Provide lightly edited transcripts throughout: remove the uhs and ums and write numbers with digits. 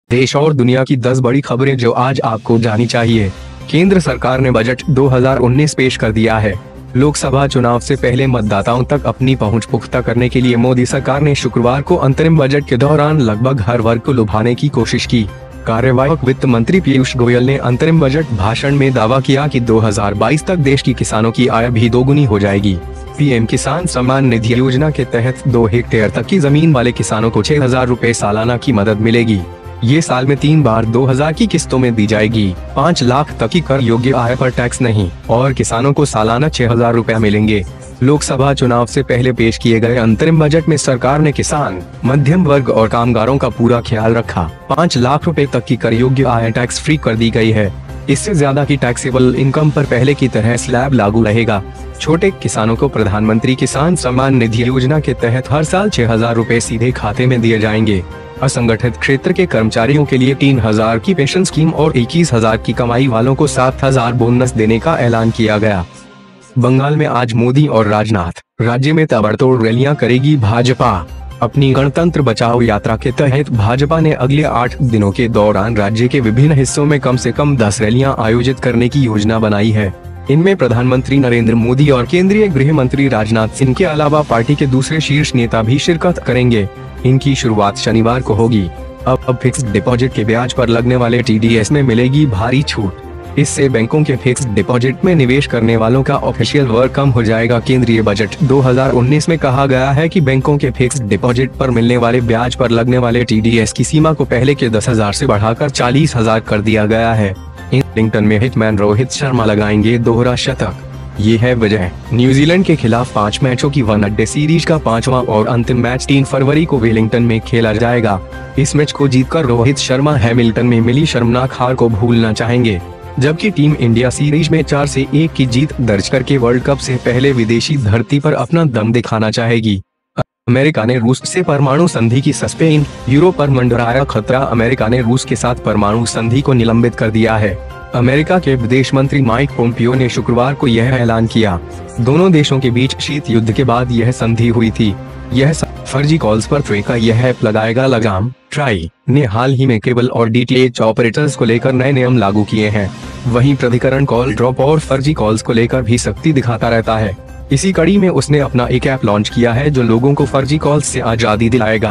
देश और दुनिया की 10 बड़ी खबरें जो आज आपको जानी चाहिए। केंद्र सरकार ने बजट 2019 पेश कर दिया है। लोकसभा चुनाव से पहले मतदाताओं तक अपनी पहुंच पुख्ता करने के लिए मोदी सरकार ने शुक्रवार को अंतरिम बजट के दौरान लगभग हर वर्ग को लुभाने की कोशिश की। कार्यवाहक वित्त मंत्री पीयूष गोयल ने अंतरिम बजट भाषण में दावा किया कि 2022 तक देश की किसानों की आय भी दोगुनी हो जाएगी। पीएम किसान सम्मान निधि योजना के तहत 2 हेक्टेयर तक की जमीन वाले किसानों को 6,000 रुपए सालाना की मदद मिलेगी। ये साल में 3 बार 2,000 की किस्तों में दी जाएगी। 5 लाख तक की कर योग्य आय पर टैक्स नहीं और किसानों को सालाना 6,000 रुपए मिलेंगे। लोकसभा चुनाव से पहले पेश किए गए अंतरिम बजट में सरकार ने किसान, मध्यम वर्ग और कामगारों का पूरा ख्याल रखा। 5 लाख रुपए तक की कर योग्य आय टैक्स फ्री कर दी गई है। इससे ज्यादा की टैक्सेबल इनकम पर पहले की तरह स्लैब लागू रहेगा। छोटे किसानों को प्रधानमंत्री किसान सम्मान निधि योजना के तहत हर साल 6,000 रुपए सीधे खाते में दिए जाएंगे। असंगठित क्षेत्र के कर्मचारियों के लिए 3,000 की पेंशन स्कीम और 21,000 की कमाई वालों को 7,000 बोनस देने का ऐलान किया गया। बंगाल में आज मोदी और राजनाथ, राज्य में ताबड़तोड़ रैलियां करेगी भाजपा। अपनी गणतंत्र बचाओ यात्रा के तहत भाजपा ने अगले 8 दिनों के दौरान राज्य के विभिन्न हिस्सों में कम से कम 10 रैलियां आयोजित करने की योजना बनाई है। इनमें प्रधानमंत्री नरेंद्र मोदी और केंद्रीय गृह मंत्री राजनाथ सिंह के अलावा पार्टी के दूसरे शीर्ष नेता भी शिरकत करेंगे। इनकी शुरुआत शनिवार को होगी। अब फिक्स्ड डिपॉजिट के ब्याज पर लगने वाले टीडीएस में मिलेगी भारी छूट। इससे बैंकों के फिक्स्ड डिपॉजिट में निवेश करने वालों का ऑफिशियल वर्क कम हो जाएगा। केंद्रीय बजट 2019 में कहा गया है कि बैंकों के फिक्स्ड डिपॉजिट पर मिलने वाले ब्याज पर लगने वाले टीडीएस की सीमा को पहले के 10,000 से बढ़ाकर 40,000 कर दिया गया है। वेलिंगटन में हिटमैन रोहित शर्मा लगाएंगे दोहरा शतक। ये है वजह। न्यूजीलैंड के खिलाफ 5 मैचों की वनडे सीरीज का 5वां और अंतिम मैच 3 फरवरी को वेलिंगटन में खेला जाएगा। इस मैच को जीतकर रोहित शर्मा हैमिल्टन में मिली शर्मनाक हार को भूलना चाहेंगे, जबकि टीम इंडिया सीरीज में 4-1 की जीत दर्ज करके वर्ल्ड कप से पहले विदेशी धरती पर अपना दम दिखाना चाहेगी। अमेरिका ने रूस से परमाणु संधि की सस्पेंड। यूरोप पर मंडराया खतरा। अमेरिका ने रूस के साथ परमाणु संधि को निलंबित कर दिया है। अमेरिका के विदेश मंत्री माइक पोम्पियो ने शुक्रवार को यह ऐलान किया। दोनों देशों के बीच शीत युद्ध के बाद यह संधि हुई थी। यह फर्जी कॉल्स पर ट्रे का यह ऐप लगाएगा लगाम। ट्राई ने हाल ही में केबल और डीटीएच ऑपरेटर्स को लेकर नए नियम लागू किए हैं। वहीं प्राधिकरण कॉल ड्रॉप और फर्जी कॉल्स को लेकर भी सख्ती दिखाता रहता है। इसी कड़ी में उसने अपना एक ऐप लॉन्च किया है जो लोगों को फर्जी कॉल्स से आजादी दिलाएगा।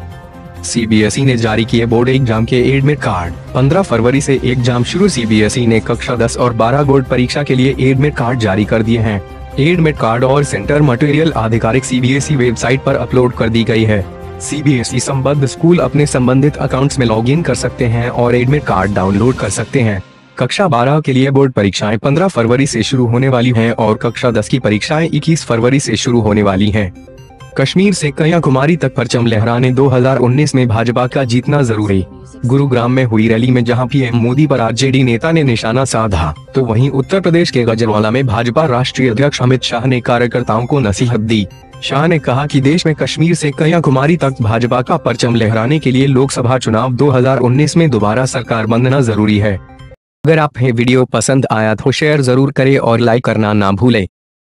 सीबीएसई ने जारी किए बोर्ड एग्जाम के एडमिट कार्ड। 15 फरवरी से एग्जाम शुरू। सीबीएसई ने कक्षा 10 और 12 बोर्ड परीक्षा के लिए एडमिट कार्ड जारी कर दिए हैं। एडमिट कार्ड और सेंटर मटेरियल आधिकारिक सीबीएसई वेबसाइट पर अपलोड कर दी गई है। सीबीएसई संबद्ध स्कूल अपने संबंधित अकाउंट्स में लॉगिन कर सकते हैं और एडमिट कार्ड डाउनलोड कर सकते हैं। कक्षा 12 के लिए बोर्ड परीक्षाएं 15 फरवरी से शुरू होने वाली हैं और कक्षा 10 की परीक्षाएं 21 फरवरी से शुरू होने वाली हैं। कश्मीर से कन्याकुमारी तक परचम लहराने 2019 में भाजपा का जीतना जरूरी। गुरुग्राम में हुई रैली में जहां पीएम मोदी पर आरजेडी नेता ने निशाना साधा, तो वहीं उत्तर प्रदेश के गजरवाला में भाजपा राष्ट्रीय अध्यक्ष अमित शाह ने कार्यकर्ताओं को नसीहत दी। शाह ने कहा कि देश में कश्मीर से कन्याकुमारी तक भाजपा का परचम लहराने के लिए लोकसभा चुनाव 2019 में दोबारा सरकार बनना जरूरी है। अगर आप ये वीडियो पसंद आया तो शेयर जरूर करें और लाइक करना ना भूलें।